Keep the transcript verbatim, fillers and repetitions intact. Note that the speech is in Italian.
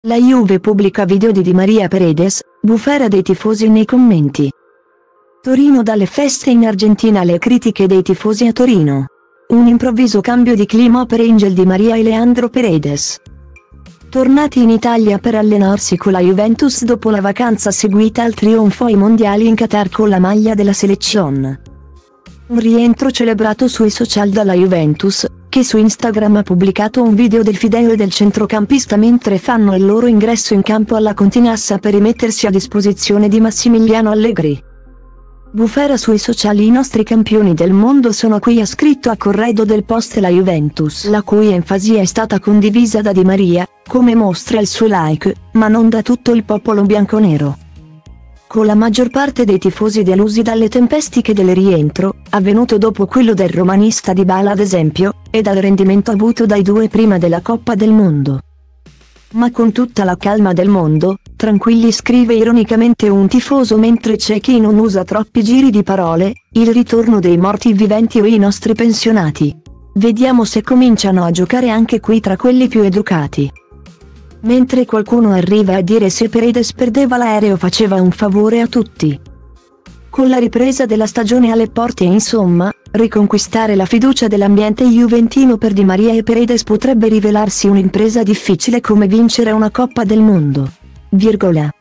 La Juve pubblica video di Di Maria Paredes, bufera dei tifosi nei commenti. Torino dalle feste in Argentina alle critiche dei tifosi a Torino. Un improvviso cambio di clima per Angel Di Maria e Leandro Paredes. Tornati in Italia per allenarsi con la Juventus dopo la vacanza seguita al trionfo ai mondiali in Qatar con la maglia della Selección. Un rientro celebrato sui social dalla Juventus, che su Instagram ha pubblicato un video del fideo e del centrocampista mentre fanno il loro ingresso in campo alla Continassa per rimettersi a disposizione di Massimiliano Allegri. Bufera sui social: i nostri campioni del mondo sono qui, ha scritto a corredo del post la Juventus, la cui enfasi è stata condivisa da Di Maria, come mostra il suo like, ma non da tutto il popolo bianconero. Con la maggior parte dei tifosi delusi dalle tempestiche del rientro, avvenuto dopo quello del romanista Dybala ad esempio, e dal rendimento avuto dai due prima della Coppa del Mondo. Ma con tutta la calma del mondo, tranquilli, scrive ironicamente un tifoso mentre c'è chi non usa troppi giri di parole, il ritorno dei morti viventi o i nostri pensionati. Vediamo se cominciano a giocare anche qui tra quelli più educati. Mentre qualcuno arriva a dire se Paredes perdeva l'aereo faceva un favore a tutti. Con la ripresa della stagione alle porte, insomma, riconquistare la fiducia dell'ambiente juventino per Di Maria e Paredes potrebbe rivelarsi un'impresa difficile come vincere una Coppa del Mondo. Virgola.